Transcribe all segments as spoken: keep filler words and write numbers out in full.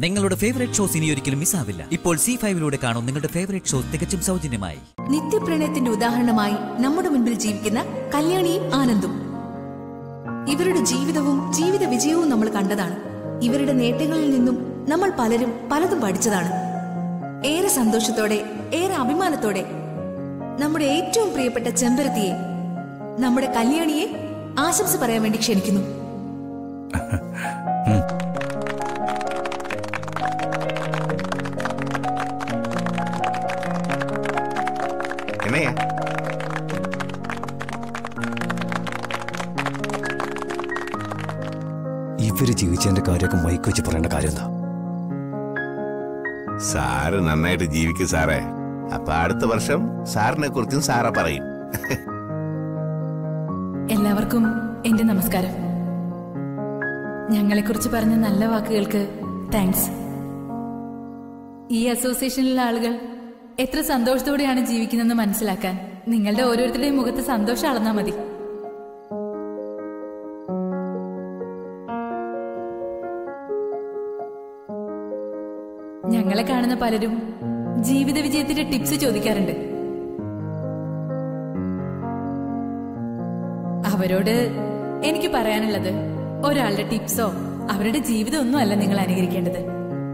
നിങ്ങളുടെ favourite shows ഇനി ഒരിക്കലും മിസ്സാവില്ല. ഇപ്പോൾ സി ഫൈവിലൂടെ കാണും നിങ്ങളുടെ ഫേവറേറ്റ് ഷോസ് തികച്ചും സൗജന്യമായി. നിത്യപ്രണയത്തിന്റെ ഉദാഹരണമായി നമ്മുടെ മുൻപിൽ ജീവിക്കുന്ന കല്യാണിയും ആനന്ദും. ഇവരുടെ ജീവിതവും ജീവിത വിജയവും നമ്മൾ കണ്ടതാണ്. ഇവരുടെ നേട്ടങ്ങളിൽ നിന്നും നമ്മൾ പലരും പലതും പഠിച്ചതാണ്. ഏറെ സന്തോഷത്തോടെ, ഏറെ അഭിമാനത്തോടെ നമ്മുടെ ഏറ്റവും പ്രിയപ്പെട്ട ചെമ്പരത്തിയെ, നമ്മുടെ കല്യാണിയെ ആശംസ പറയാൻ വേണ്ടി ക്ഷണിക്കുന്നു. ഇവര് ജീവിച്ചതിന്റെ കാര്യമൊക്കെ മൈക്ക് വെച്ച് പറയേണ്ട കാര്യം എന്താ? സാറ് നന്നായിട്ട് ജീവിക്കും സാറേ. അപ്പൊ അടുത്ത വർഷം സാറിനെ കുറിച്ചും സാറ പറയും. എല്ലാവർക്കും എന്റെ നമസ്കാരം. ഞങ്ങളെ കുറിച്ച് പറഞ്ഞ നല്ല വാക്കുകൾക്ക് താങ്ക്സ്. ഈ അസോസിയേഷനിലെ ആളുകൾ എത്ര സന്തോഷത്തോടെയാണ് ജീവിക്കുന്നതെന്ന് മനസ്സിലാക്കാൻ നിങ്ങളുടെ ഓരോരുത്തരുടെയും മുഖത്ത് സന്തോഷം അളന്നാ മതി. ഞങ്ങളെ കാണുന്ന പലരും ജീവിത വിജയത്തിന്റെ ടിപ്സ് ചോദിക്കാറുണ്ട്. അവരോട് എനിക്ക് പറയാനുള്ളത്, ഒരാളുടെ ടിപ്സോ അവരുടെ ജീവിതമൊന്നും അല്ല നിങ്ങൾ അനുകരിക്കേണ്ടത്.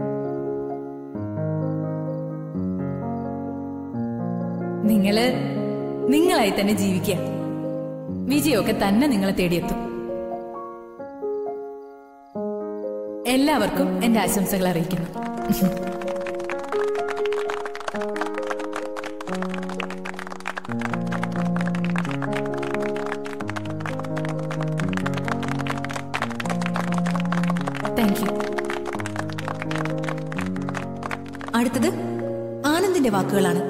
നിങ്ങള് നിങ്ങളായി തന്നെ ജീവിക്കുക. വിജയമൊക്കെ തന്നെ നിങ്ങളെ തേടിയെത്തും. എല്ലാവർക്കും എന്റെ ആശംസകൾ അറിയിക്കുന്നു. Thank you. അടുത്തത് ആനന്ദിന്റെ വാക്കുകളാണ്.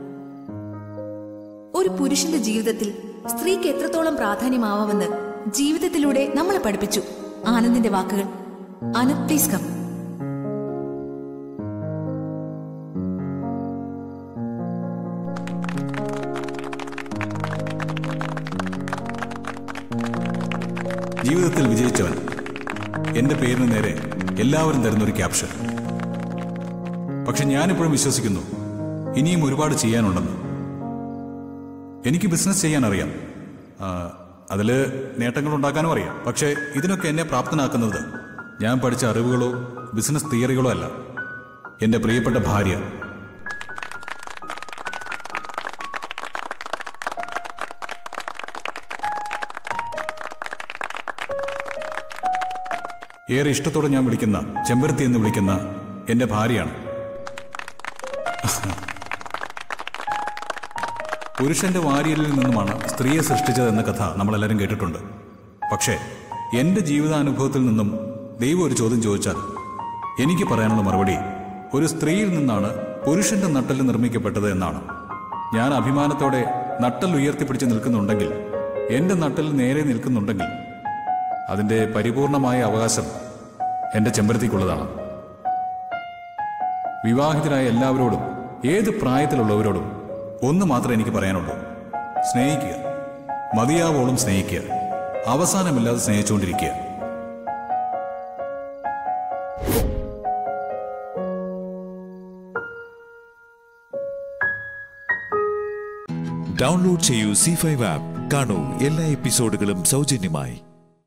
ഒരു പുരുഷന്റെ ജീവിതത്തിൽ സ്ത്രീക്ക് എത്രത്തോളം പ്രാധാന്യമാവാമെന്ന് ജീവിതത്തിലൂടെ നമ്മളെ പഠിപ്പിച്ചു ആനന്ദിന്റെ വാക്കുകൾ. Anand, please come. ജീവിതത്തിൽ വിജയിച്ചവൻ എന്റെ പേരിന് നേരെ എല്ലാവരും തരുന്നൊരു ക്യാപ്ഷൻ. പക്ഷെ ഞാനിപ്പോഴും വിശ്വസിക്കുന്നു ഇനിയും ഒരുപാട് ചെയ്യാനുണ്ടെന്ന്. എനിക്ക് ബിസിനസ് ചെയ്യാൻ അറിയാം, അതിൽ നേട്ടങ്ങൾ ഉണ്ടാക്കാനും അറിയാം. പക്ഷേ ഇതിനൊക്കെ എന്നെ പ്രാപ്തനാക്കുന്നത് ഞാൻ പഠിച്ച അറിവുകളോ ബിസിനസ് തിയറികളോ അല്ല, എൻ്റെ പ്രിയപ്പെട്ട ഭാര്യ. ഏറെ ഇഷ്ടത്തോടെ ഞാൻ വിളിക്കുന്ന ചെമ്പരത്തി എന്ന് വിളിക്കുന്ന എൻ്റെ ഭാര്യയാണ്. പുരുഷന്റെ വാരിയലിൽ നിന്നുമാണ് സ്ത്രീയെ സൃഷ്ടിച്ചതെന്ന കഥ നമ്മളെല്ലാവരും കേട്ടിട്ടുണ്ട്. പക്ഷേ എൻ്റെ ജീവിതാനുഭവത്തിൽ നിന്നും ദൈവം ഒരു ചോദ്യം ചോദിച്ചാൽ എനിക്ക് പറയാനുള്ള മറുപടി, ഒരു സ്ത്രീയിൽ നിന്നാണ് പുരുഷന്റെ നട്ടൽ നിർമ്മിക്കപ്പെട്ടത് എന്നാണ്. ഞാൻ അഭിമാനത്തോടെ നട്ടൽ ഉയർത്തിപ്പിടിച്ച് നിൽക്കുന്നുണ്ടെങ്കിൽ, എൻ്റെ നട്ടൽ നേരെ നിൽക്കുന്നുണ്ടെങ്കിൽ, അതിൻ്റെ പരിപൂർണമായ അവകാശം എൻ്റെ ചെമ്പരത്തിക്കുള്ളതാണ്. വിവാഹിതരായ എല്ലാവരോടും, ഏത് പ്രായത്തിലുള്ളവരോടും ഒന്ന് മാത്രമേ എനിക്ക് പറയാനുള്ളൂ: സ്നേഹിക്കുക, മതിയാവോളം സ്നേഹിക്കുക, അവസാനമില്ലാതെ സ്നേഹിച്ചുകൊണ്ടിരിക്കുക. ഡൗൺലോഡ് ചെയ്യൂ സി ഫൈവ് ആപ്പ്. കാണൂ എല്ലാ എപ്പിസോഡുകളും സൗജന്യമായി.